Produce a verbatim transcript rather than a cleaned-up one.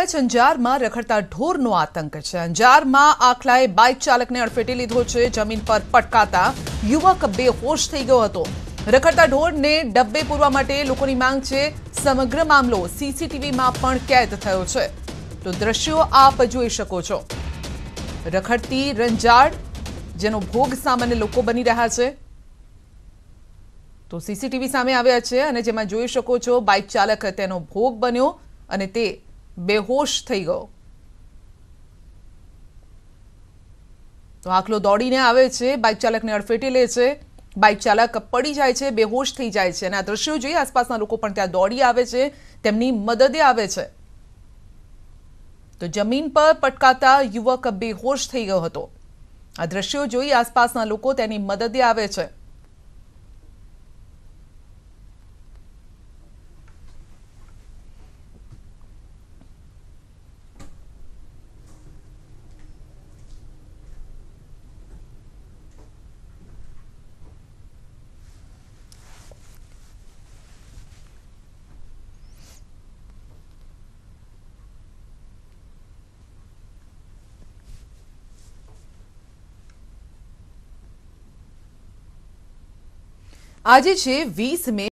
કચ્છ અંજારમાં રખડતા ઢોરનો આતંક છે। અંજારમાં આખલાએ બાઇક ચાલકને અડફેટે લીધો છે। જમીન પર પટકાતા યુવક બેહોશ થઈ ગયો હતો। રખડતા ઢોરને ડબ્બે પૂરવા માટે લોકોની માંગ છે। સમગ્ર મામલો સીસીટીવીમાં પણ કેદ થયો છે। તો દ્રશ્યો આપ જોઈ શકો છો। રખડતી રંજાડ જેનો ભોગ સામાન્ય લોકો બની રહ્યા છે। તો સીસીટીવી સામે આવ્યા છે અને જેમાં જોઈ શકો છો બાઇક ચાલક તેનો ભોગ બન્યો અને તે બેહોશ થઈ ગયો। તો આખલો દોડીને આવે છે, બાઇક ચાલકને અડફેટે લે છે। બાઇક ચાલક પડી જાય છે, બેહોશ થઈ જાય છે અને આ દ્રશ્યો જોઈ આસપાસના લોકો પણ ત્યાં દોડી આવે છે, તેમની મદદે આવે છે। તો જમીન પર પટકાતા યુવક બેહોશ થઈ ગયો હતો। આ દ્રશ્યો જોઈ આસપાસના લોકો તેની મદદે આવે છે। આજે છે વીસ મે।